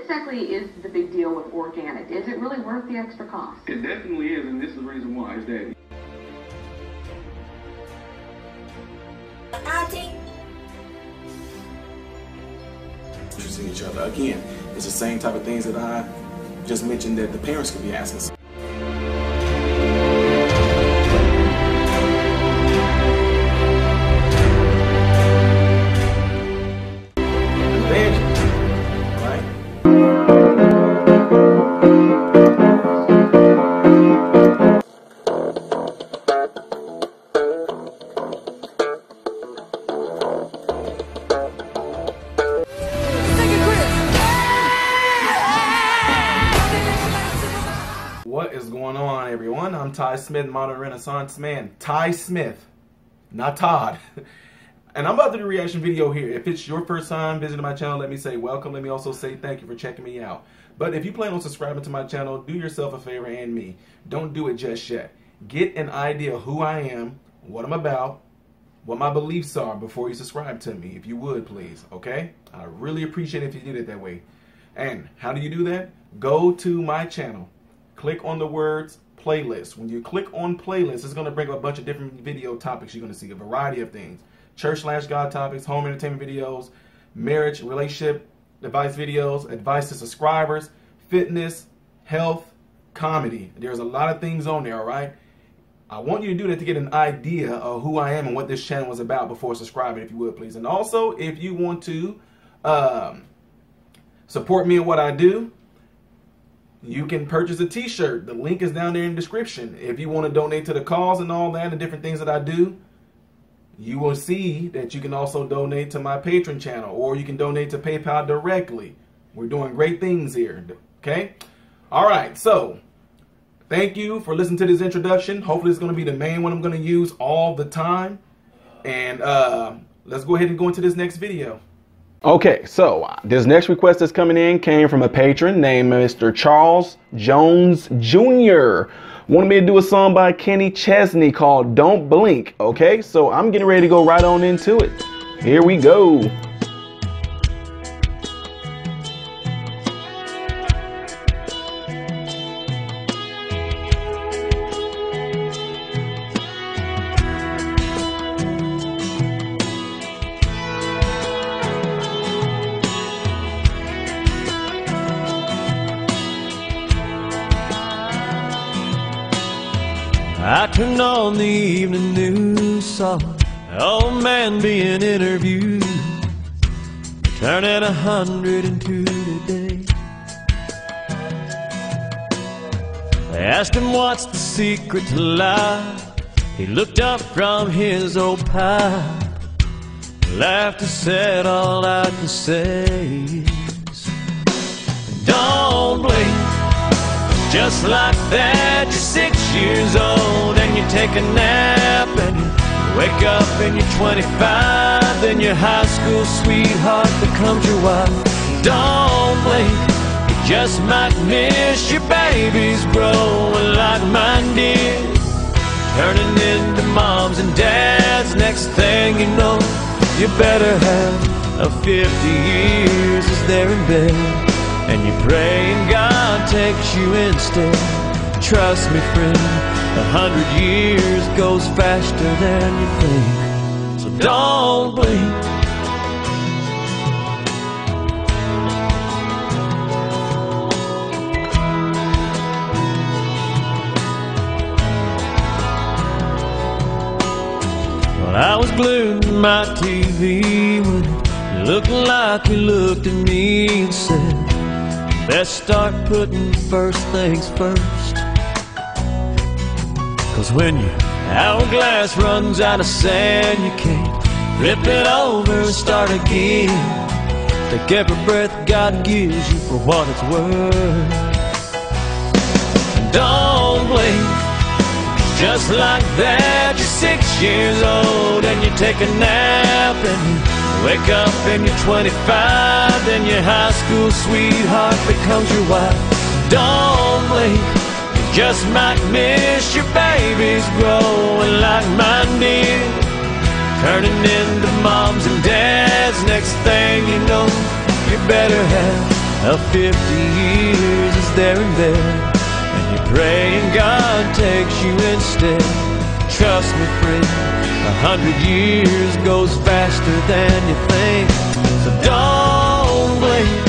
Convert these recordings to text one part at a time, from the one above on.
exactly is the big deal with organic? Is it really worth the extra cost? It definitely is, and this is the reason why. Is that Auntie. Interesting each other. Again, it's the same type of things that I just mentioned that the parents could be asking. What is going on, everyone? I'm Ty Smith, modern Renaissance man. Ty Smith, not Todd. And I'm about to do a reaction video here. If it's your first time visiting my channel, let me say welcome. Let me also say thank you for checking me out. But if you plan on subscribing to my channel, do yourself a favor and me. Don't do it just yet. Get an idea of who I am, what I'm about, what my beliefs are before you subscribe to me, if you would, please, okay? I really appreciate it if you did it that way. And how do you do that? Go to my channel. Click on the words playlist. When you click on playlist, it's going to bring up a bunch of different video topics. You're going to see a variety of things. Church/God topics, home entertainment videos, marriage, relationship, advice videos, advice to subscribers, fitness, health, comedy. There's a lot of things on there, all right? I want you to do that to get an idea of who I am and what this channel is about before subscribing, if you would, please. And also, if you want to support me in what I do, you can purchase a t-shirt. The link is down there in the description. If you want to donate to the cause and all that and the different things that I do, you will see that you can also donate to my Patreon channel, or you can donate to PayPal directly. We're doing great things here, okay? All right, so thank you for listening to this introduction. Hopefully it's going to be the main one I'm going to use all the time. And let's go ahead and go into this next video. Okay, so this next request that's coming in came from a patron named Mr. Charles Jones Jr. Wanted me to do a song by Kenny Chesney called Don't Blink. Okay, so I'm getting ready to go right on into it. Here we go. I turned on the evening news, saw an old man being interviewed, turning 102 today. They asked him what's the secret to life. He looked up from his old pipe, laughed and said, all I can say is, don't blink. Just like that, you're 6 years old and you take a nap and you wake up and you're 25, then your high school sweetheart becomes your wife. Don't blink, you just might miss your babies growing like mine did, turning into moms and dads. Next thing you know, you better have a 50 years as they're in bed, and you pray and God takes you instead. Trust me, friend, 100 years goes faster than you think. So don't blink. Well, I was glued to my TV when it looked like you looked at me and said, best start putting first things first. 'Cause when your hourglass runs out of sand, you can't flip it over and start again. Take every breath God gives you for what it's worth. Don't blink. Just like that, you're 6 years old and you take a nap and you wake up and you're 25, then your high school sweetheart becomes your wife. Don't blink, you just might miss your babies growing like mine did, turning into moms and dads. Next thing you know, you better have Well, 50 years is there in bed, and you pray and God takes you instead. Trust me, friend, 100 years goes faster than you think. So don't blink.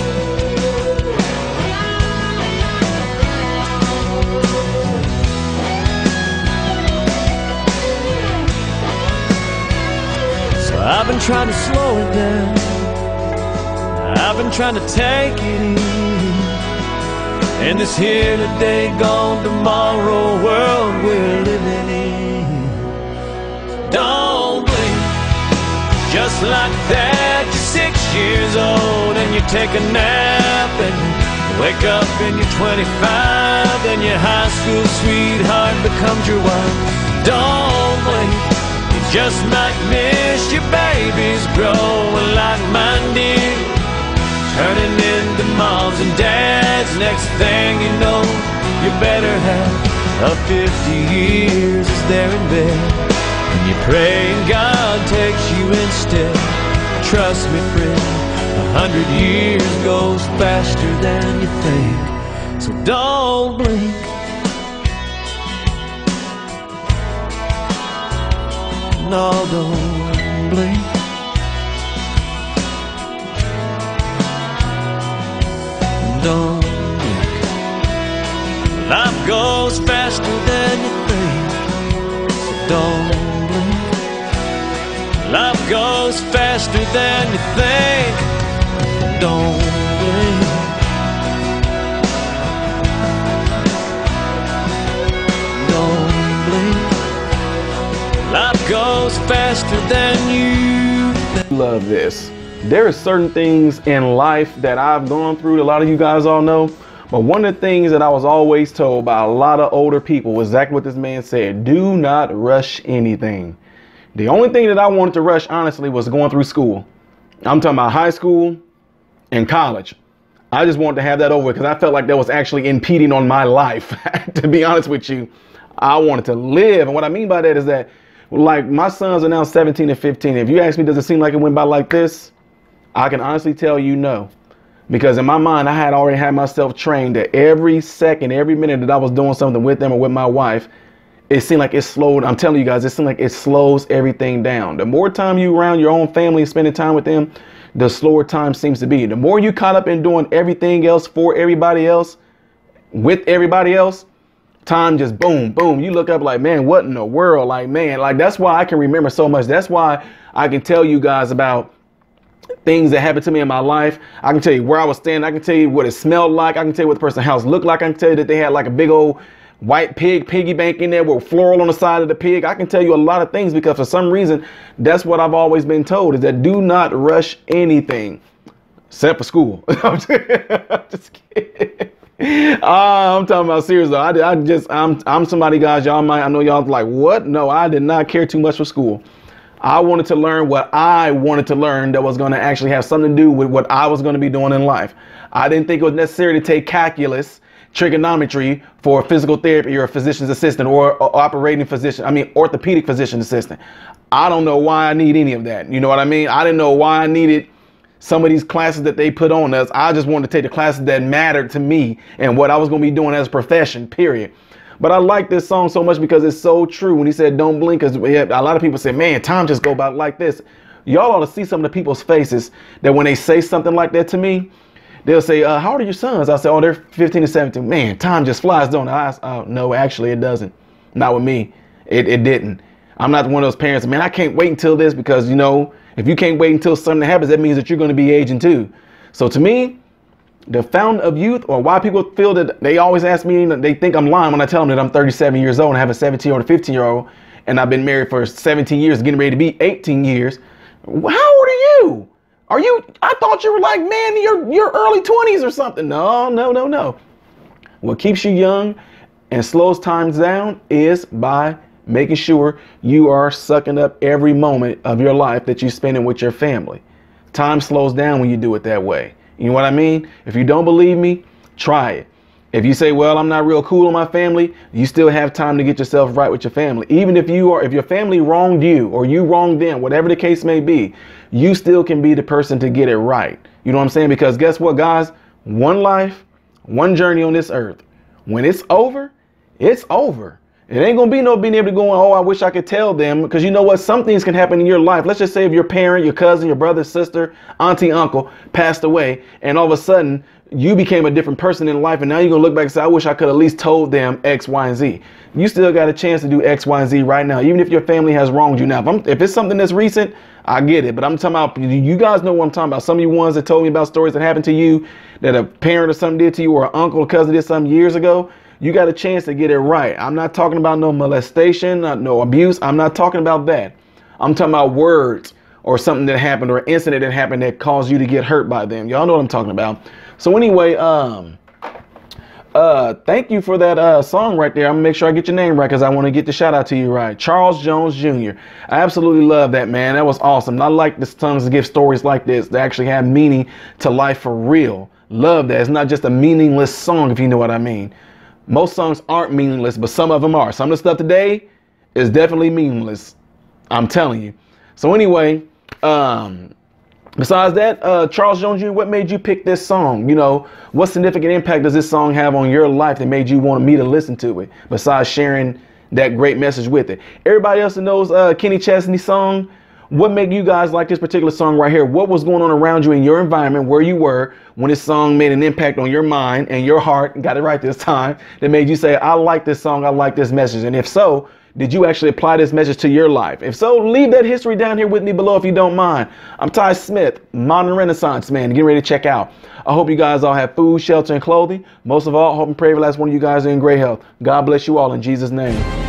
So I've been trying to slow it down, I've been trying to take it easy. In this here today, gone tomorrow world we're living in. Don't blink. Just like that, you're 6 years old and you take a nap and you wake up and you're 25 and your high school sweetheart becomes your wife. Don't blink. You just might miss your babies growing like mine did, turning into moms and dads. Next thing you know, you better have 50 years is there in bed, and you pray and God takes you instead. Trust me, friend, 100 years goes faster than you think. So don't blink. No, don't blink. Don't blink. Life goes faster than you think. So don't blink. Life goes faster than you think. Don't blink. Don't blink. Life goes faster than you think. Love this. There are certain things in life that I've gone through that a lot of you guys all know, but one of the things that I was always told by a lot of older people was exactly what this man said: do not rush anything. The only thing that I wanted to rush, honestly, was going through school. I'm talking about high school and college. I just wanted to have that over because I felt like that was actually impeding on my life. To be honest with you, I wanted to live. And what I mean by that is that, like, my sons are now 17 and 15. If you ask me, does it seem like it went by like this? I can honestly tell you no. Because in my mind, I had already had myself trained that every second, every minute that I was doing something with them or with my wife, it seemed like it slowed. I'm telling you guys, it seemed like it slows everything down. The more time you around your own family and spending time with them, the slower time seems to be. The more you caught up in doing everything else for everybody else, with everybody else, time just boom, boom. You look up like, man, what in the world? Like, man, like, that's why I can remember so much. That's why I can tell you guys about things that happened to me in my life. I can tell you where I was standing. I can tell you what it smelled like. I can tell you what the person's house looked like. I can tell you that they had like a big old white piggy bank in there with floral on the side of the pig. I can tell you a lot of things because for some reason, that's what I've always been told, is that do not rush anything except for school. I'm just kidding. I'm talking about serious though. I'm somebody, guys, I know y'all like, what? No, I did not care too much for school. I wanted to learn what I wanted to learn that was going to actually have something to do with what I was going to be doing in life. I didn't think it was necessary to take calculus, trigonometry for physical therapy or a physician's assistant or orthopedic physician assistant. I don't know why I need any of that. You know what I mean? I didn't know why I needed some of these classes that they put on us. I just wanted to take the classes that mattered to me and what I was going to be doing as a profession, period. But I like this song so much because it's so true. When he said, don't blink, because a lot of people say, man, time just go by like this. Y'all ought to see some of the people's faces that when they say something like that to me, they'll say, how old are your sons? I say, oh, they're 15 and 17. Man, time just flies, don't it? No, actually, it doesn't. Not with me. It didn't. I'm not one of those parents, man, I can't wait until this, because, you know, if you can't wait until something happens, that means that you're going to be aging too. So to me, the fountain of youth, or why people feel that they always ask me, they think I'm lying when I tell them that I'm 37 years old and I have a 17-year-old and a 15-year-old, and I've been married for 17 years, getting ready to be 18 years. How old are you? I thought you were like, man, you're early 20s or something. No. What keeps you young and slows times down is by making sure you are sucking up every moment of your life that you're spending with your family. Time slows down when you do it that way. You know what I mean? If you don't believe me, try it. If you say, well, I'm not real cool on my family, you still have time to get yourself right with your family. Even if your family wronged you or you wronged them, whatever the case may be, you still can be the person to get it right. You know what I'm saying? Because guess what, guys? One life, one journey on this earth. When it's over, it's over. It ain't gonna be no being able to go, oh, I wish I could tell them, because you know what? Some things can happen in your life. Let's just say if your parent, your cousin, your brother, sister, auntie, uncle passed away, and all of a sudden you became a different person in life, and now you're gonna look back and say, I wish I could at least told them X, Y, and Z. You still got a chance to do X, Y, and Z right now, even if your family has wronged you. Now, if it's something that's recent, I get it, but I'm talking about, you guys know what I'm talking about. Some of you ones that told me about stories that happened to you, that a parent or something did to you, or an uncle or cousin did something years ago. You got a chance to get it right. I'm not talking about no molestation, no abuse. I'm not talking about that. I'm talking about words or something that happened or an incident that happened that caused you to get hurt by them. Y'all know what I'm talking about. So anyway, thank you for that song right there. I'm gonna make sure I get your name right because I want to get the shout out to you right. Charles Jones Jr. I absolutely love that, man. That was awesome. I like the songs to give stories like this that actually have meaning to life for real. Love that. It's not just a meaningless song, if you know what I mean. Most songs aren't meaningless, but some of them are. Some of the stuff today is definitely meaningless. I'm telling you. So anyway, besides that, Charles Jones Jr., what made you pick this song? You know, what significant impact does this song have on your life that made you want me to listen to it, besides sharing that great message with it? Everybody else that knows Kenny Chesney's song, what made you guys like this particular song right here? What was going on around you in your environment, where you were, when this song made an impact on your mind and your heart, got it right this time, that made you say, I like this song, I like this message? And if so, did you actually apply this message to your life? If so, leave that history down here with me below if you don't mind. I'm Ty Smith, Modern Renaissance Man, getting ready to check out. I hope you guys all have food, shelter, and clothing. Most of all, I hope and pray every last one of you guys are in great health. God bless you all in Jesus' name.